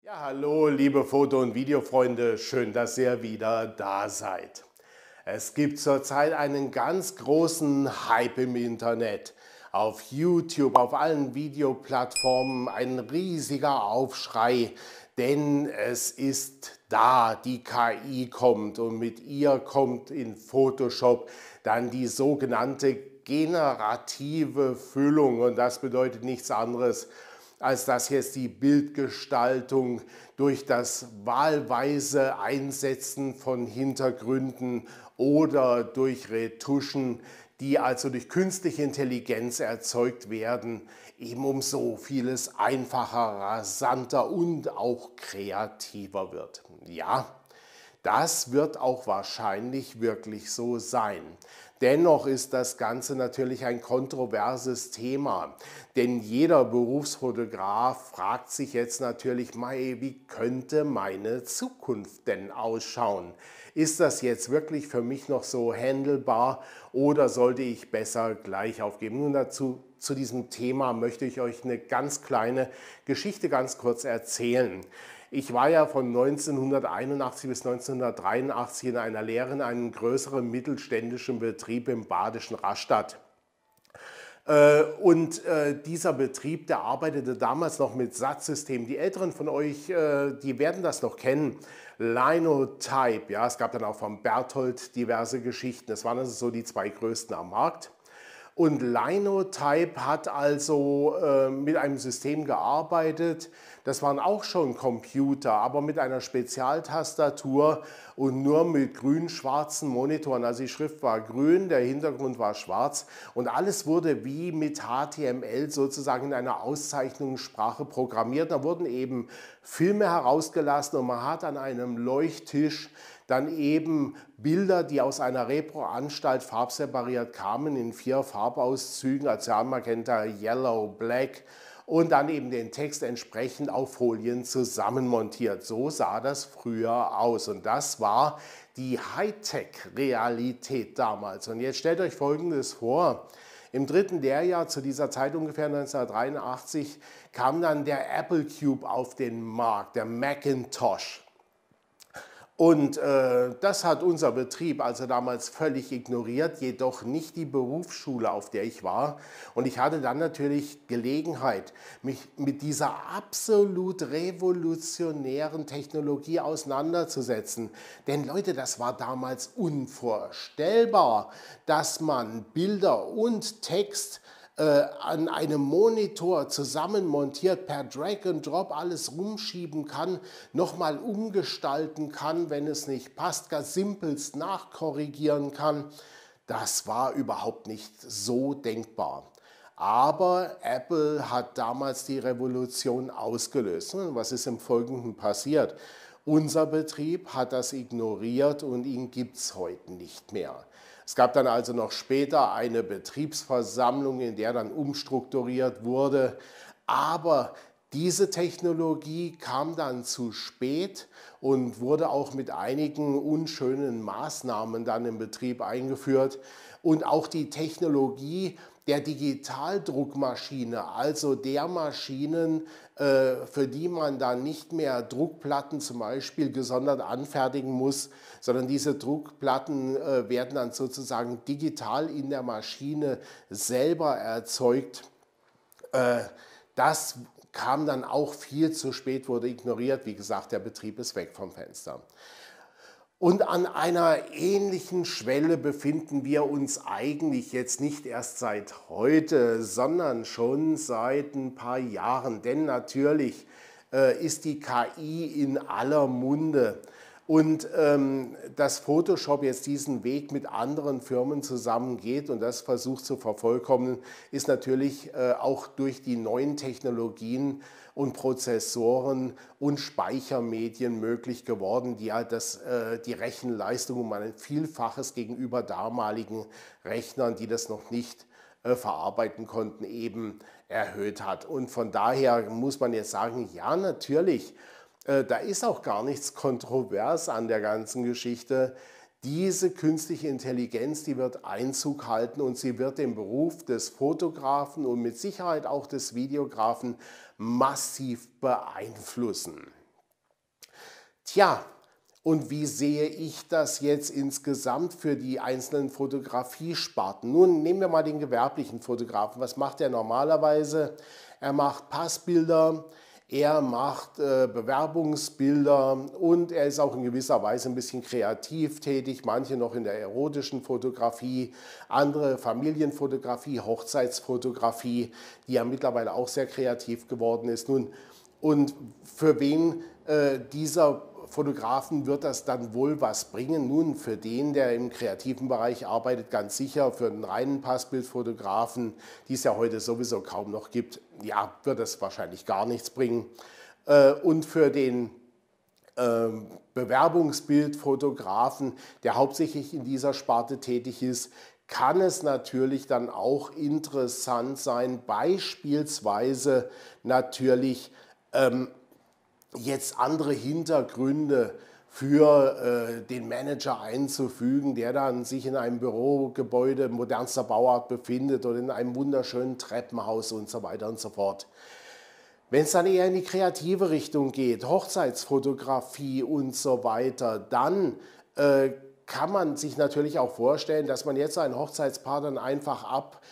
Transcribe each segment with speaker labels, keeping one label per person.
Speaker 1: Ja, hallo, liebe Foto- und Videofreunde, schön, dass ihr wieder da seid. Es gibt zurzeit einen ganz großen Hype im Internet. Auf YouTube, auf allen Videoplattformen ein riesiger Aufschrei, denn es ist da, die KI kommt und mit ihr kommt in Photoshop dann die sogenannte generative Füllung und das bedeutet nichts anderes, als dass jetzt die Bildgestaltung durch das wahlweise Einsetzen von Hintergründen oder durch Retuschen, die also durch künstliche Intelligenz erzeugt werden, eben um so vieles einfacher, rasanter und auch kreativer wird. Ja, das wird auch wahrscheinlich wirklich so sein. Dennoch ist das Ganze natürlich ein kontroverses Thema, denn jeder Berufsfotograf fragt sich jetzt natürlich, wie könnte meine Zukunft denn ausschauen? Ist das jetzt wirklich für mich noch so handelbar oder sollte ich besser gleich aufgeben? Nun zu diesem Thema möchte ich euch eine ganz kleine Geschichte ganz kurz erzählen. Ich war ja von 1981 bis 1983 in einer Lehre in einem größeren mittelständischen Betrieb im badischen Rastatt. Dieser Betrieb, der arbeitete damals noch mit SAT-Systemen. Die Älteren von euch, die werden das noch kennen. Linotype, ja, es gab dann auch von Berthold diverse Geschichten. Das waren also so die zwei größten am Markt. Und Linotype hat also mit einem System gearbeitet, das waren auch schon Computer, aber mit einer Spezialtastatur und nur mit grün-schwarzen Monitoren. Also die Schrift war grün, der Hintergrund war schwarz und alles wurde wie mit HTML sozusagen in einer Auszeichnungssprache programmiert. Da wurden eben Filme herausgelassen und man hat an einem Leuchttisch dann eben Bilder, die aus einer Repro-Anstalt farbsepariert kamen, in 4 Farbauszügen, also Magenta, Yellow, Black und dann eben den Text entsprechend auf Folien zusammenmontiert. So sah das früher aus und das war die Hightech-Realität damals. Und jetzt stellt euch Folgendes vor. Im dritten Lehrjahr, zu dieser Zeit ungefähr 1983, kam dann der Apple Cube auf den Markt, der Macintosh. Und das hat unser Betrieb also damals völlig ignoriert, jedoch nicht die Berufsschule, auf der ich war. Und ich hatte dann natürlich Gelegenheit, mich mit dieser absolut revolutionären Technologie auseinanderzusetzen. Denn Leute, das war damals unvorstellbar, dass man Bilder und Text an einem Monitor zusammen montiert, per Drag and Drop alles rumschieben kann, nochmal umgestalten kann, wenn es nicht passt, ganz simpelst nachkorrigieren kann. Das war überhaupt nicht so denkbar. Aber Apple hat damals die Revolution ausgelöst. Und was ist im Folgenden passiert? Unser Betrieb hat das ignoriert und ihn gibt es heute nicht mehr. Es gab dann also noch später eine Betriebsversammlung, in der dann umstrukturiert wurde. Aber diese Technologie kam dann zu spät und wurde auch mit einigen unschönen Maßnahmen dann im Betrieb eingeführt. Und auch die Technologie der Digitaldruckmaschine, also der Maschinen, für die man dann nicht mehr Druckplatten zum Beispiel gesondert anfertigen muss, sondern diese Druckplatten werden dann sozusagen digital in der Maschine selber erzeugt. Das kam dann auch viel zu spät, wurde ignoriert. Wie gesagt, der Betrieb ist weg vom Fenster. Und an einer ähnlichen Schwelle befinden wir uns eigentlich jetzt nicht erst seit heute, sondern schon seit ein paar Jahren. Denn natürlich ist die KI in aller Munde. Und dass Photoshop jetzt diesen Weg mit anderen Firmen zusammengeht und das versucht zu vervollkommnen, ist natürlich auch durch die neuen Technologien und Prozessoren und Speichermedien möglich geworden, die halt die Rechenleistung um ein Vielfaches gegenüber damaligen Rechnern, die das noch nicht verarbeiten konnten, eben erhöht hat. Und von daher muss man jetzt sagen, ja, natürlich, da ist auch gar nichts kontrovers an der ganzen Geschichte. Diese künstliche Intelligenz, die wird Einzug halten und sie wird den Beruf des Fotografen und mit Sicherheit auch des Videografen massiv beeinflussen. Tja, und wie sehe ich das jetzt insgesamt für die einzelnen Fotografiesparten? Nun nehmen wir mal den gewerblichen Fotografen. Was macht er normalerweise? Er macht Passbilder, er macht Bewerbungsbilder und er ist auch in gewisser Weise ein bisschen kreativ tätig. Manche noch in der erotischen Fotografie, andere Familienfotografie, Hochzeitsfotografie, die ja mittlerweile auch sehr kreativ geworden ist. Nun, und für wen dieser Fotografen wird das dann wohl was bringen? Nun, für den, der im kreativen Bereich arbeitet, ganz sicher. Für einen reinen Passbildfotografen, die es ja heute sowieso kaum noch gibt, ja, wird das wahrscheinlich gar nichts bringen. Und für den Bewerbungsbildfotografen, der hauptsächlich in dieser Sparte tätig ist, kann es natürlich dann auch interessant sein, beispielsweise natürlich jetzt andere Hintergründe für den Manager einzufügen, der dann sich in einem Bürogebäude modernster Bauart befindet oder in einem wunderschönen Treppenhaus und so weiter und so fort. Wenn es dann eher in die kreative Richtung geht, Hochzeitsfotografie und so weiter, dann kann man sich natürlich auch vorstellen, dass man jetzt ein Hochzeitspaar dann einfach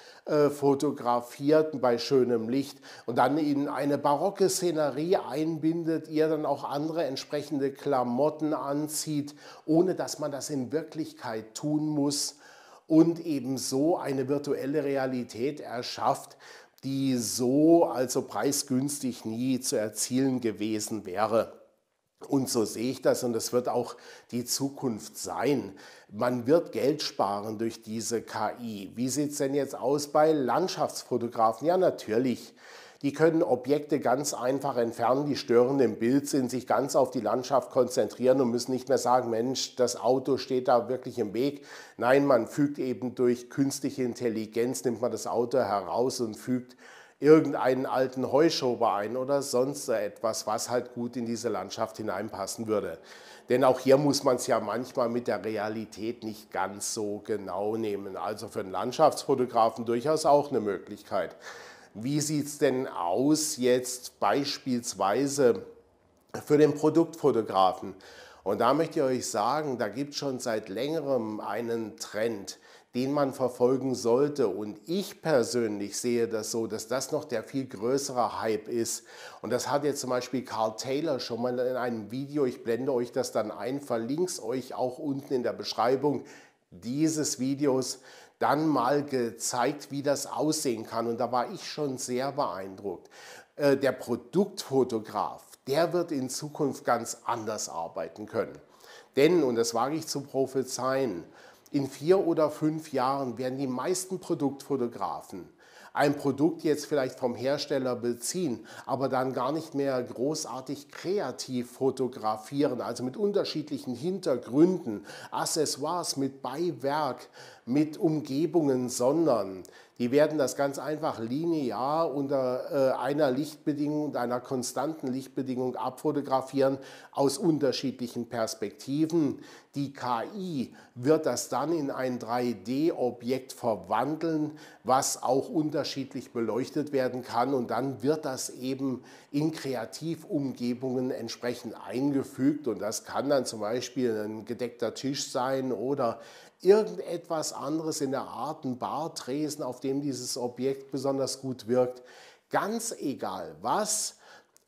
Speaker 1: abfotografiert bei schönem Licht und dann in eine barocke Szenerie einbindet, ihr dann auch andere entsprechende Klamotten anzieht, ohne dass man das in Wirklichkeit tun muss und eben so eine virtuelle Realität erschafft, die so also preisgünstig nie zu erzielen gewesen wäre. Und so sehe ich das und das wird auch die Zukunft sein. Man wird Geld sparen durch diese KI. Wie sieht es denn jetzt aus bei Landschaftsfotografen? Ja, natürlich. Die können Objekte ganz einfach entfernen, die störend im Bild sind, sich ganz auf die Landschaft konzentrieren und müssen nicht mehr sagen, Mensch, das Auto steht da wirklich im Weg. Nein, man fügt eben durch künstliche Intelligenz, nimmt man das Auto heraus und fügt irgendeinen alten Heuschober ein oder sonst etwas, was halt gut in diese Landschaft hineinpassen würde. Denn auch hier muss man es ja manchmal mit der Realität nicht ganz so genau nehmen. Also für einen Landschaftsfotografen durchaus auch eine Möglichkeit. Wie sieht es denn aus jetzt beispielsweise für den Produktfotografen? Und da möchte ich euch sagen, da gibt es schon seit längerem einen Trend, den man verfolgen sollte. Und ich persönlich sehe das so, dass das noch der viel größere Hype ist. Und das hat jetzt zum Beispiel Carl Taylor schon mal in einem Video, ich blende euch das dann ein, verlinke es euch auch unten in der Beschreibung dieses Videos, dann mal gezeigt, wie das aussehen kann. Und da war ich schon sehr beeindruckt. Der Produktfotograf, der wird in Zukunft ganz anders arbeiten können. Denn, und das wage ich zu prophezeien, in 4 oder 5 Jahren werden die meisten Produktfotografen ein Produkt jetzt vielleicht vom Hersteller beziehen, aber dann gar nicht mehr großartig kreativ fotografieren, also mit unterschiedlichen Hintergründen, Accessoires, mit Beiwerk, mit Umgebungen, sondern die werden das ganz einfach linear unter einer Lichtbedingung und einer konstanten Lichtbedingung abfotografieren aus unterschiedlichen Perspektiven. Die KI wird das dann in ein 3D-Objekt verwandeln, was auch unterschiedlich beleuchtet werden kann und dann wird das eben in Kreativumgebungen entsprechend eingefügt und das kann dann zum Beispiel ein gedeckter Tisch sein oder irgendetwas anderes in der Art, ein Bartresen, auf dem dieses Objekt besonders gut wirkt. Ganz egal was,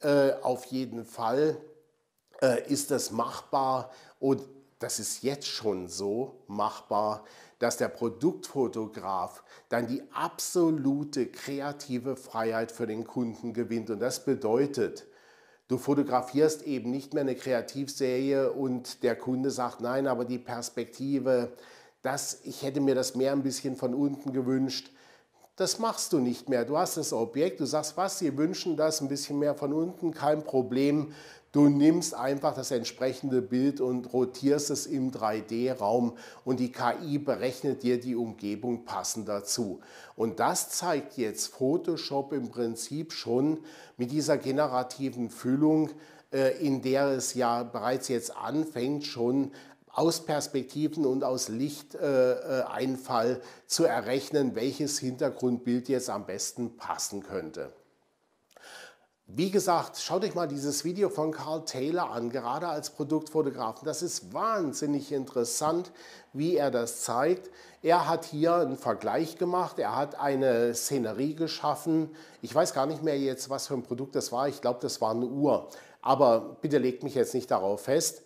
Speaker 1: auf jeden Fall ist es machbar und das ist jetzt schon so machbar, dass der Produktfotograf dann die absolute kreative Freiheit für den Kunden gewinnt. Und das bedeutet, du fotografierst eben nicht mehr eine Kreativserie und der Kunde sagt, nein, aber die Perspektive, ich hätte mir das mehr ein bisschen von unten gewünscht. Das machst du nicht mehr. Du hast das Objekt, du sagst, was, Sie wünschen das ein bisschen mehr von unten, kein Problem. Du nimmst einfach das entsprechende Bild und rotierst es im 3D-Raum und die KI berechnet dir die Umgebung passend dazu. Und das zeigt jetzt Photoshop im Prinzip schon mit dieser generativen Füllung, in der es ja bereits jetzt anfängt, schon aus Perspektiven und aus Lichteinfall zu errechnen, welches Hintergrundbild jetzt am besten passen könnte. Wie gesagt, schaut euch mal dieses Video von Carl Taylor an, gerade als Produktfotografen. Das ist wahnsinnig interessant, wie er das zeigt. Er hat hier einen Vergleich gemacht, er hat eine Szenerie geschaffen. Ich weiß gar nicht mehr jetzt, was für ein Produkt das war. Ich glaube, das war eine Uhr. Aber bitte legt mich jetzt nicht darauf fest.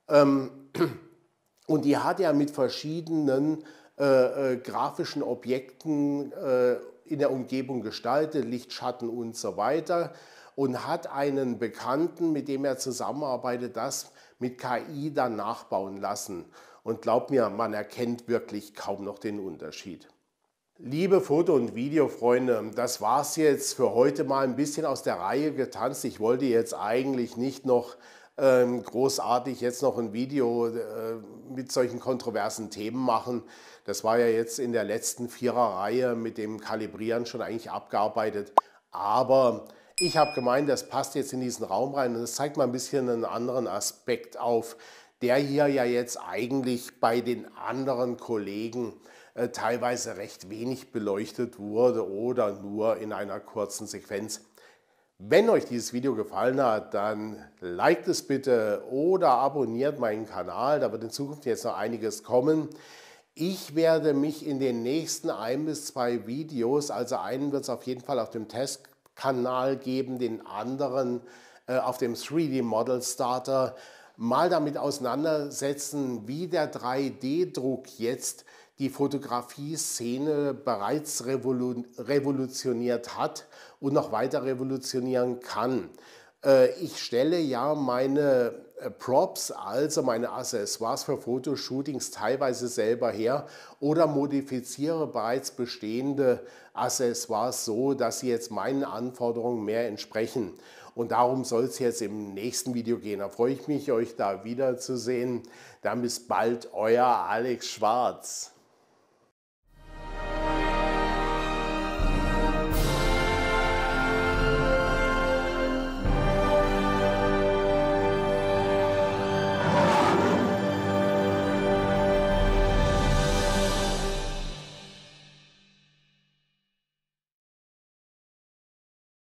Speaker 1: Und die hat er mit verschiedenen grafischen Objekten in der Umgebung gestaltet, Licht, Schatten und so weiter. Und hat einen Bekannten, mit dem er zusammenarbeitet, das mit KI dann nachbauen lassen. Und glaubt mir, man erkennt wirklich kaum noch den Unterschied. Liebe Foto- und Videofreunde, das war es jetzt für heute mal ein bisschen aus der Reihe getanzt. Ich wollte jetzt eigentlich nicht noch großartig jetzt noch ein Video mit solchen kontroversen Themen machen. Das war ja jetzt in der letzten Viererreihe mit dem Kalibrieren schon eigentlich abgearbeitet. Aber ich habe gemeint, das passt jetzt in diesen Raum rein und das zeigt mal ein bisschen einen anderen Aspekt auf, der hier ja jetzt eigentlich bei den anderen Kollegen teilweise recht wenig beleuchtet wurde oder nur in einer kurzen Sequenz. Wenn euch dieses Video gefallen hat, dann liked es bitte oder abonniert meinen Kanal, da wird in Zukunft jetzt noch einiges kommen. Ich werde mich in den nächsten 1 bis 2 Videos, also einen wird es auf jeden Fall auf dem Testkanal geben, den anderen auf dem 3D Model Starter, mal damit auseinandersetzen, wie der 3D-Druck jetzt die Fotografie-Szene bereits revolutioniert hat und noch weiter revolutionieren kann. Ich stelle ja meine Props, also meine Accessoires für Fotoshootings teilweise selber her oder modifiziere bereits bestehende Accessoires so, dass sie jetzt meinen Anforderungen mehr entsprechen. Und darum soll es jetzt im nächsten Video gehen. Da freue ich mich, euch da wiederzusehen. Dann bis bald, euer Alex Schwarz.